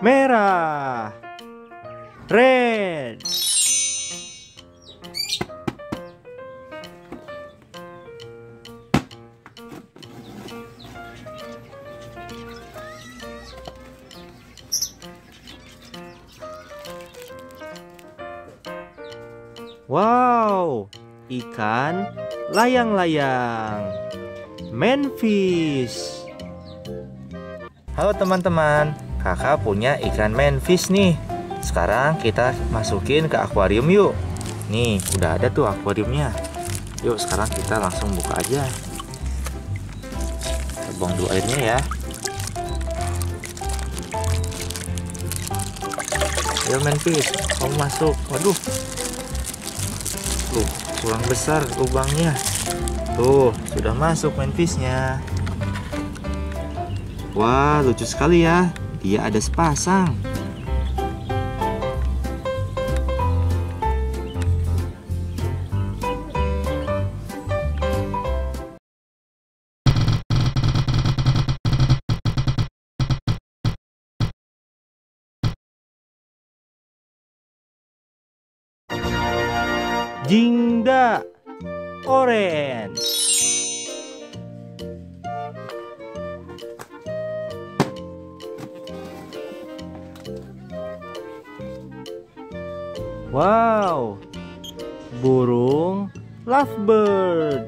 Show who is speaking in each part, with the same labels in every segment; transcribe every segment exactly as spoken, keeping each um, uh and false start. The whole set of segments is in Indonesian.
Speaker 1: Merah. Red. Wow, ikan layang-layang. Manfish. Halo teman-teman, kakak punya ikan manfish nih. Sekarang kita masukin ke akuarium yuk. Nih, udah ada tuh akuariumnya. Yuk, sekarang kita langsung buka aja. Kita buang dulu airnya ya. Ayo manfish, kamu masuk. Waduh, tuh kurang besar lubangnya. Tuh, sudah masuk manfishnya. Wah, lucu sekali ya. Dia ada sepasang. Jingda orange. Wow, burung lovebird.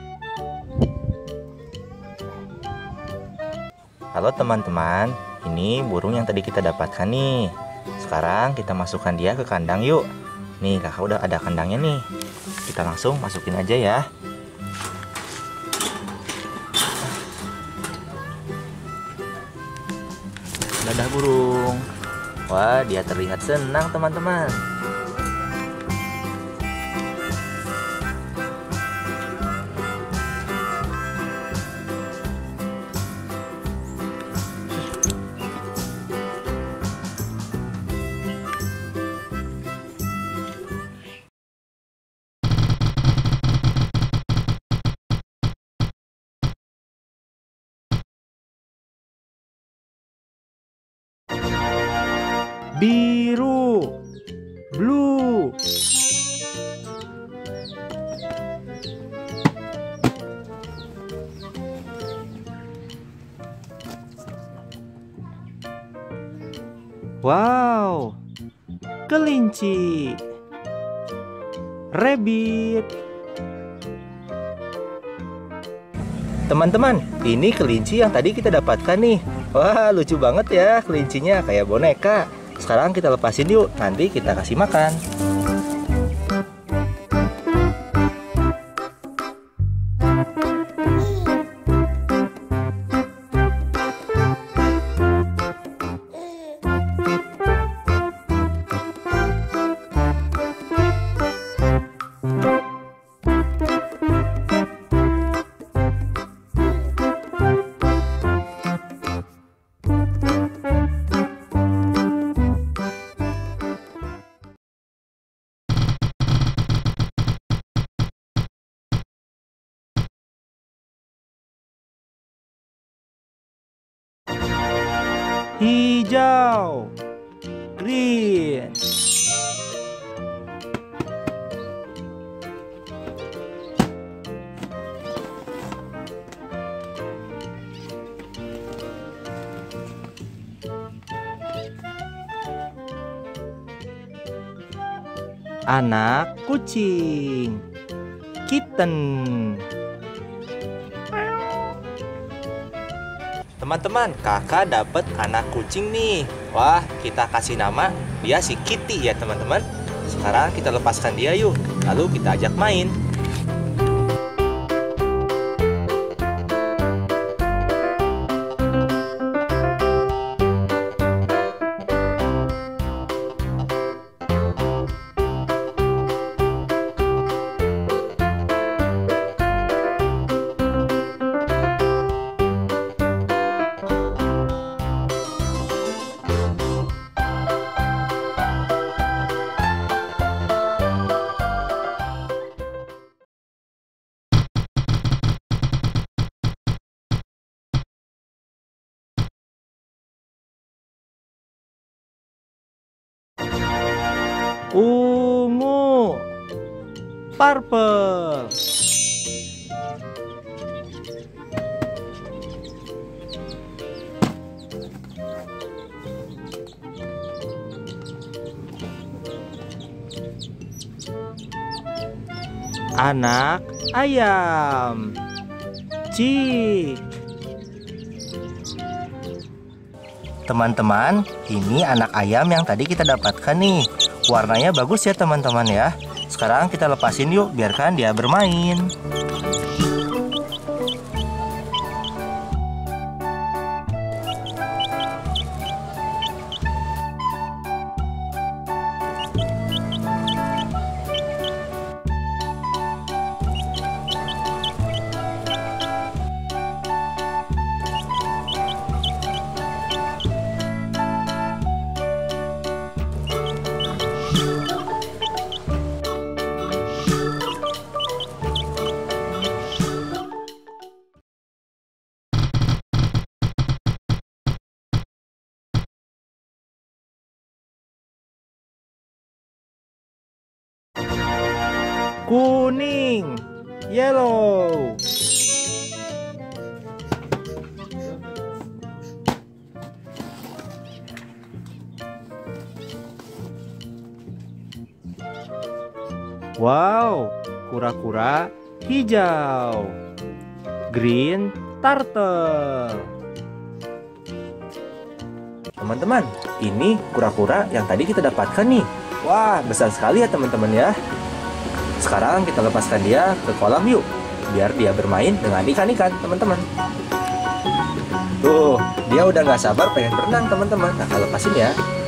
Speaker 1: Halo teman-teman, ini burung yang tadi kita dapatkan nih. Sekarang kita masukkan dia ke kandang yuk. Nih, kakak udah ada kandangnya nih. Kita langsung masukin aja ya. Dadah burung. Wah, dia terlihat senang teman-teman. Biru, blue. Wow, kelinci, rabbit. Teman-teman, ini kelinci yang tadi kita dapatkan nih. Wah, lucu banget ya kelincinya, kayak boneka. Sekarang kita lepasin yuk, nanti kita kasih makan. Hijau, green. Anak kucing, kitten. Teman-teman, kakak dapat anak kucing nih. Wah, kita kasih nama dia si Kitty ya teman-teman. Sekarang kita lepaskan dia yuk. Lalu kita ajak main. Ungu. Purple. Anak ayam. Chick. Teman-teman, ini anak ayam yang tadi kita dapatkan nih. Warnanya bagus ya teman-teman ya. Sekarang kita lepasin yuk, biarkan dia bermain. Kuning. Yellow. Wow, kura-kura hijau. Green turtle. Teman-teman, ini kura-kura yang tadi kita dapatkan nih. Wah, besar sekali ya teman-teman ya. Sekarang kita lepaskan dia ke kolam yuk, biar dia bermain dengan ikan-ikan teman-teman. Tuh, dia udah nggak sabar pengen berenang teman-teman. Nah, kita lepasin ya.